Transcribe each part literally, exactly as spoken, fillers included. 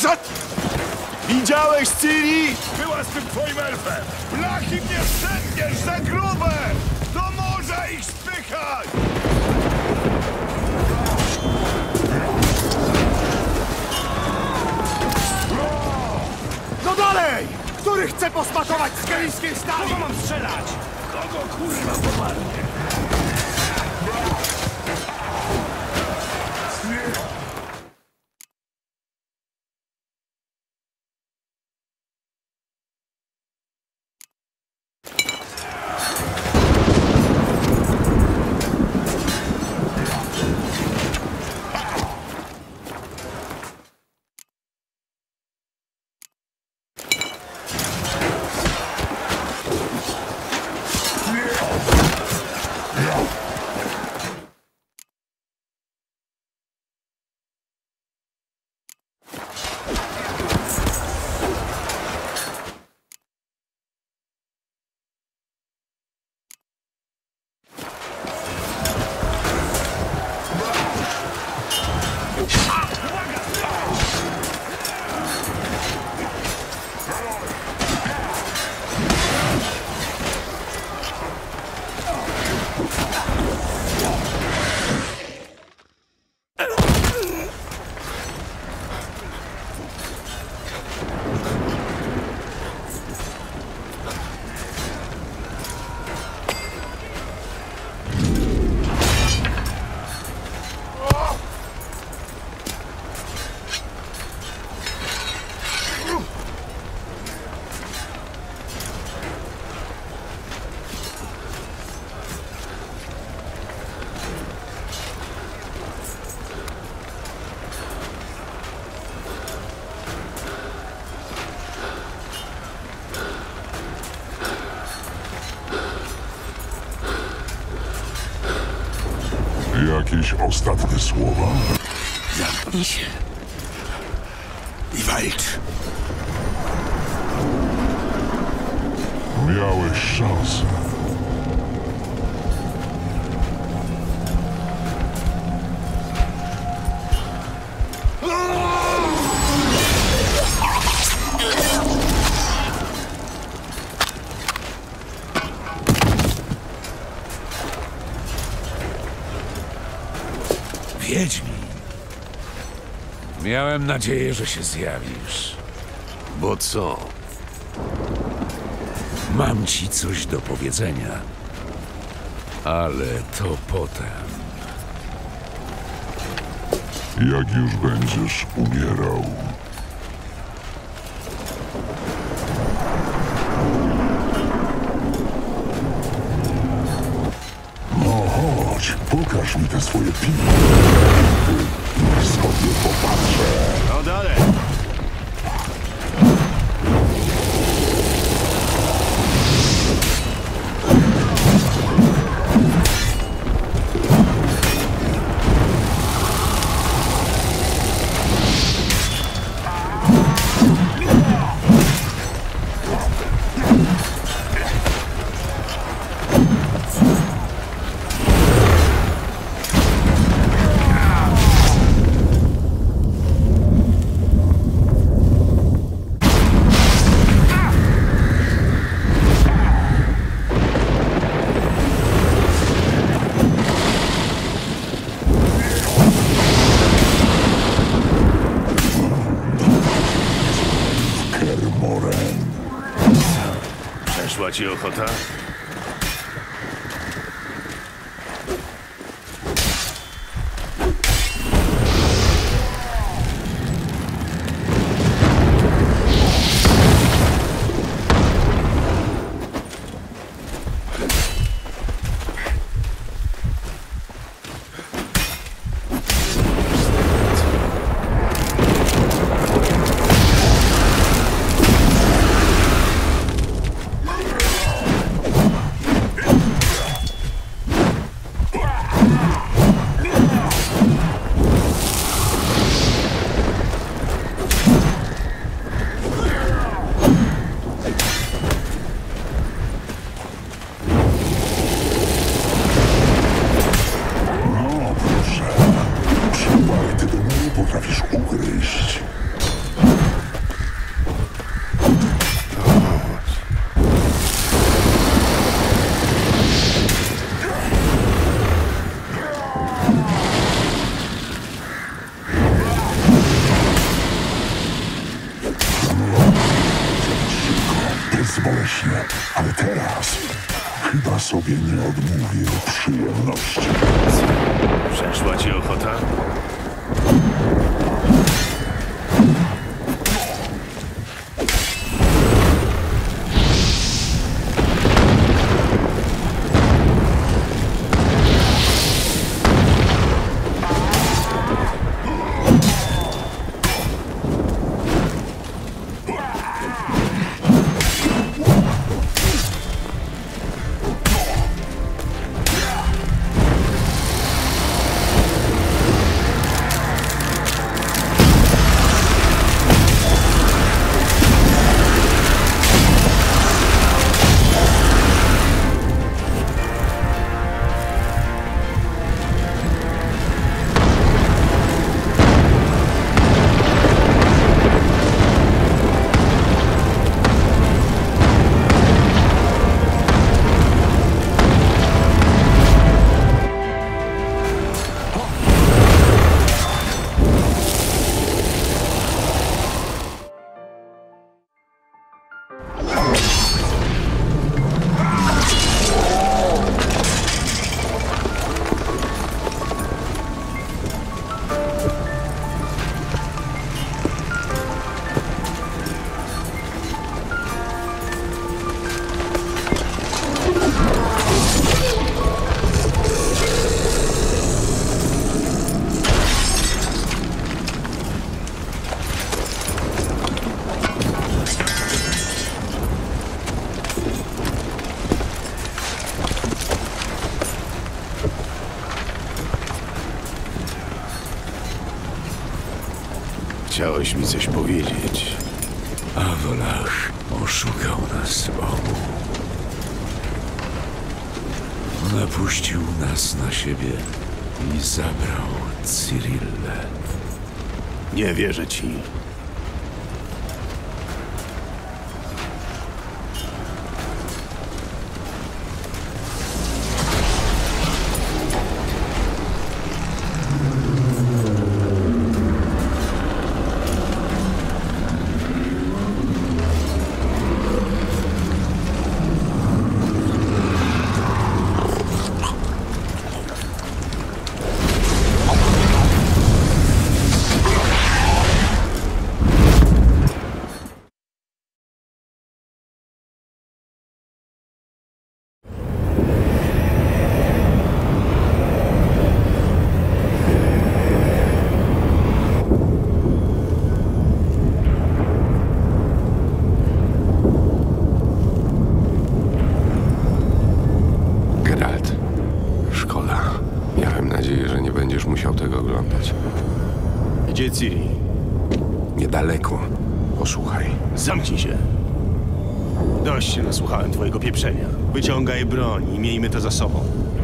Szat! Widziałeś Ciri? Była z tym twoim elfem! Blachy mnie szedniesz za grube! Do morza ich spychać! No dalej! Który chce posmakować z kaliskiej stali? Kogo mam strzelać? Kogo kurwa pomarnie? Jakieś ostatnie słowa? Zamknij się i walcz. Miałeś szansę. Wiedźmin. Miałem nadzieję, że się zjawisz. Bo co? Mam ci coś do powiedzenia. Ale to potem. Jak już będziesz umierał. No chodź, pokaż mi te swoje piwo. Niech sobie popatrzę. No dalej! Przeszła ci ochota? Tobie nie odmówię przyjemności. Przeszła ci ochota? Chciałeś mi coś powiedzieć. Awolach oszukał nas obu. Napuścił nas na siebie i zabrał Cyrillę. Nie wierzę ci. Gdzie Ciri? Niedaleko. Posłuchaj. Zamknij się. Dość się nasłuchałem twojego pieprzenia. Wyciągaj broń i miejmy to za sobą.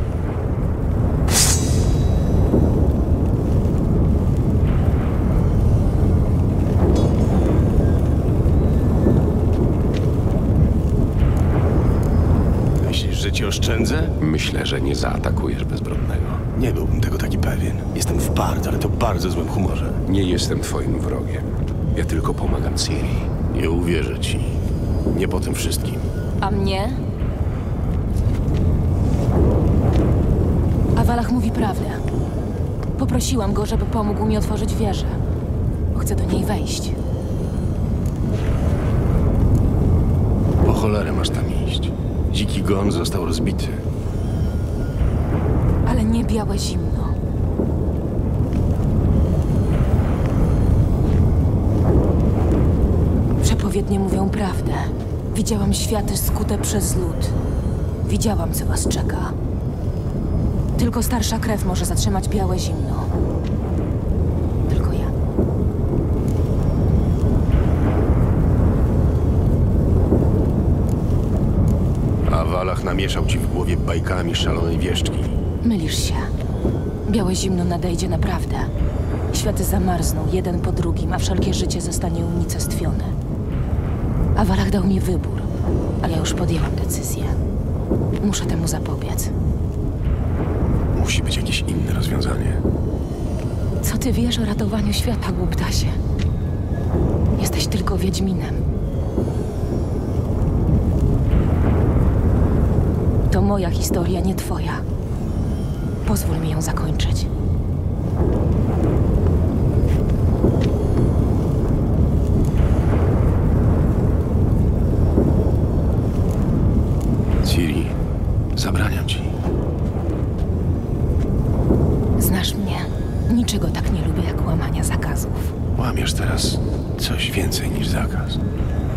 Myślisz, że ci oszczędzę? Myślę, że nie zaatakujesz bezbronnego. Nie byłbym tego taki pewien. Jestem w bardzo, ale to bardzo złym humorze. Nie jestem twoim wrogiem. Ja tylko pomagam Ciri. Nie uwierzę ci. Nie po tym wszystkim. A mnie? Awolach mówi prawdę. Poprosiłam go, żeby pomógł mi otworzyć wieżę. Bo chcę do niej wejść. Po cholerę masz tam iść. Dziki gon został rozbity. Ale nie białe zimno. Przepowiednie mówią prawdę. Widziałam światy skute przez lód. Widziałam, co was czeka. Tylko starsza krew może zatrzymać białe zimno. Tylko ja. Awolach namieszał ci w głowie bajkami szalonej wieszczki. Mylisz się. Białe zimno nadejdzie naprawdę. Światy zamarzną jeden po drugim, a wszelkie życie zostanie unicestwione. Awolach dał mi wybór, ale ja już podjęłam decyzję. Muszę temu zapobiec. Musi być jakieś inne rozwiązanie. Co ty wiesz o ratowaniu świata, głuptasie? Jesteś tylko wiedźminem. To moja historia, nie twoja. Pozwól mi ją zakończyć. Ciri, zabraniam ci. Znasz mnie. Niczego tak nie lubię jak łamania zakazów. Łamiesz teraz coś więcej niż zakaz.